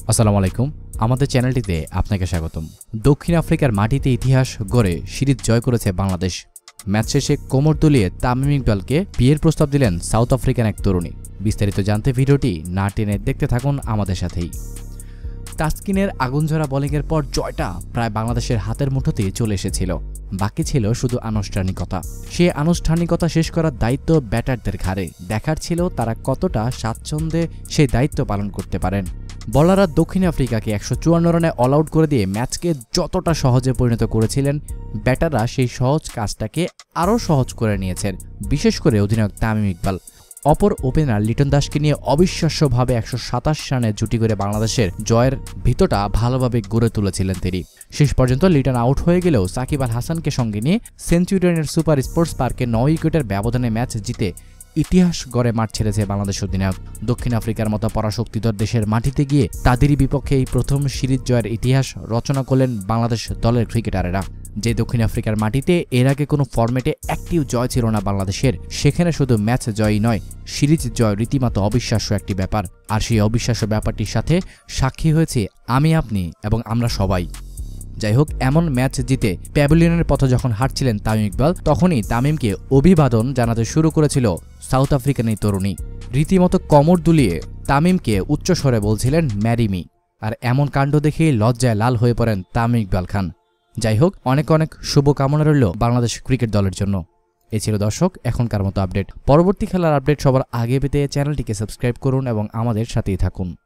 আসসালামু আলাইকুম। আমাদের চ্যানেলটিতে আপনাকে স্বাগতম। দক্ষিণ আফ্রিকার মাটিতে ইতিহাস গড়ে সিরিজ জয় করেছে বাংলাদেশ। ম্যাচ শেষে কোমর দুলিয়ে তামিম ইকবালকে বিয়ের প্রস্তাব দিলেন সাউথ আফ্রিকান এক তরুণী। বিস্তারিত জানতে ভিডিওটি না টেনে দেখতে থাকুন আমাদের সাথেই। তাসকিনের আগুনঝরা বোলিংয়ের পর জয়টা প্রায় বাংলাদেশের হাতের মুঠোতেই চলে এসেছিল। বাকি ছিল শুধু আনুষ্ঠানিকতা। সেই আনুষ্ঠানিকতা শেষ করার দায়িত্ব ব্যাটারদের ঘাড়ে। দেখার ছিল তারা কতটা স্বাচ্ছন্দ্যে সেই দায়িত্ব পালন করতে পারেন। বলাররা দক্ষিণ আফ্রিকাকে 154 রানে অল আউট করে দিয়ে ম্যাচকে যতটা সহজে পরিণত করেছিলেন, ব্যাটাররা সেই সহজ কাজটাকে আরও সহজ করে নিয়েছেন, বিশেষ করে অধিনায়ক তামিম ইকবাল। অপর ওপেনার লিটন দাসকে নিয়ে অবিশ্বাস্যভাবে 127 রানে জুটি করে বাংলাদেশের জয়ের ভিতটা ভালোভাবে গড়ে তুলেছিলেন তিনি। শেষ পর্যন্ত লিটন আউট হয়ে গেলেও সাকিব আর হাসানকে সঙ্গে নিয়ে সেঞ্চুরিয়ানের সুপার স্পোর্টস পার্কে 9 উইকেটের ব্যবধানে ম্যাচ জিতে ইতিহাস গড়ে মাঠ ছেড়েছে বাংলাদেশ অধিনায়ক। দক্ষিণ আফ্রিকার মতো পরাশক্তিধর দেশের মাটিতে গিয়ে তাদেরই বিপক্ষে এই প্রথম সিরিজ জয়ের ইতিহাস রচনা করলেন বাংলাদেশ দলের ক্রিকেটারেরা। যে দক্ষিণ আফ্রিকার মাটিতে এর আগে কোনো ফরম্যাটে একটিও জয় ছিল না বাংলাদেশের, সেখানে শুধু ম্যাচ জয়ই নয়, সিরিজ জয় রীতিমতো অবিশ্বাস্য একটি ব্যাপার। আর সেই অবিশ্বাস্য ব্যাপারটির সাথে সাক্ষী হয়েছে আমি, আপনি এবং আমরা সবাই। যাই হোক, এমন ম্যাচ জিতে প্যাভিলিয়নের পথে যখন হাঁটছিলেন তামিম ইকবাল, তখনই তামিমকে অভিবাদন জানাতে শুরু করেছিল সাউথ আফ্রিকান এই তরুণী। রীতিমতো কোমর দুলিয়ে তামিমকে উচ্চস্বরে বলছিলেন ম্যারি মি। আর এমন কাণ্ড দেখে লজ্জায় লাল হয়ে পড়েন তামিম ইকবাল খান। যাই হোক, অনেক অনেক শুভকামনা রইল বাংলাদেশ ক্রিকেট দলের জন্য। এ ছিল দর্শক এখনকার মতো আপডেট। পরবর্তী খেলার আপডেট সবার আগে পেতে চ্যানেলটিকে সাবস্ক্রাইব করুন এবং আমাদের সাথেই থাকুন।